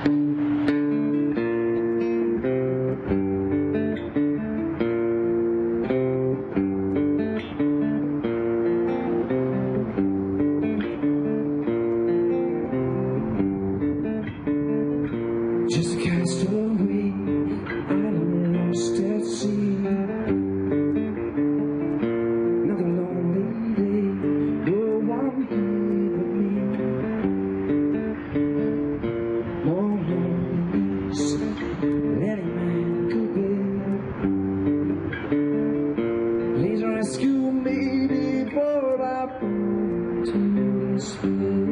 Just cast away and lost at sea. Another lonely day, no one here but me. More loneliness than any man could be. Please rescue me before I fall to despair.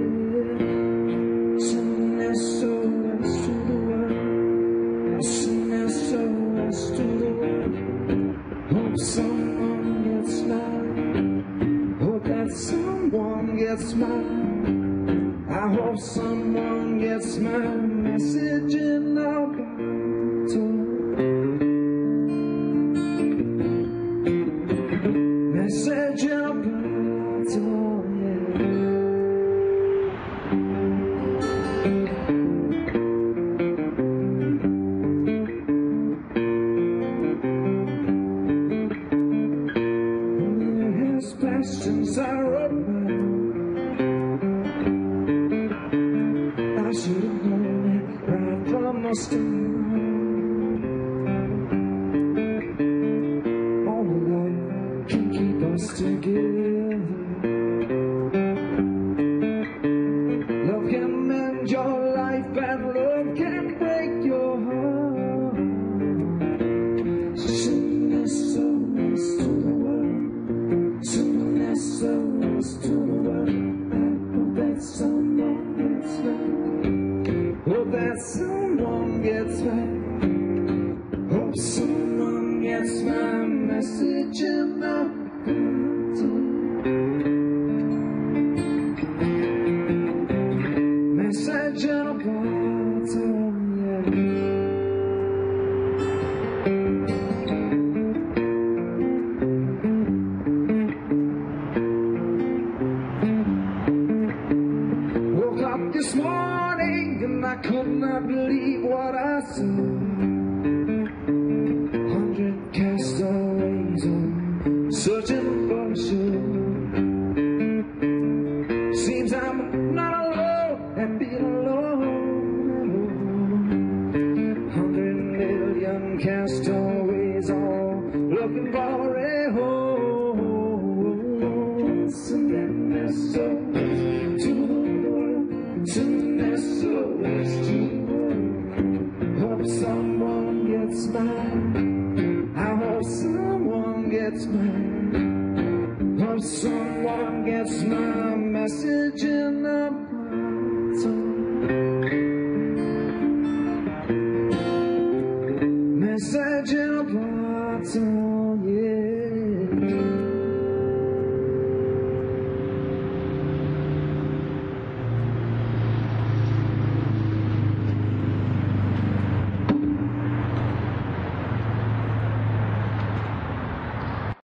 Send SOS to the world. Send SOS to the world. Hope someone gets mine. Hope that someone gets mine. I hope someone gets my message in a bottle. Message in a bottle, yeah. Questions I wrote I should have known it right from the start. Only love can keep us together. Love can mend your life and love can break your heart. So send SOS to the world. Send SOS to the world. I hope that someone gets mine. Hope that someone gets mine. Hope someone gets my message in a bottle. Message in a bottle, yeah. This morning and I could not believe what I saw. 100 castaways on searching for a shore. Seems I'm not alone and being alone. 100 million castaways all looking for a home. Send them SOS to the world. Send SOS to the world. Hope someone gets mine. I hope someone gets mine. Hope someone gets my message in a bottle. Message in a bottle.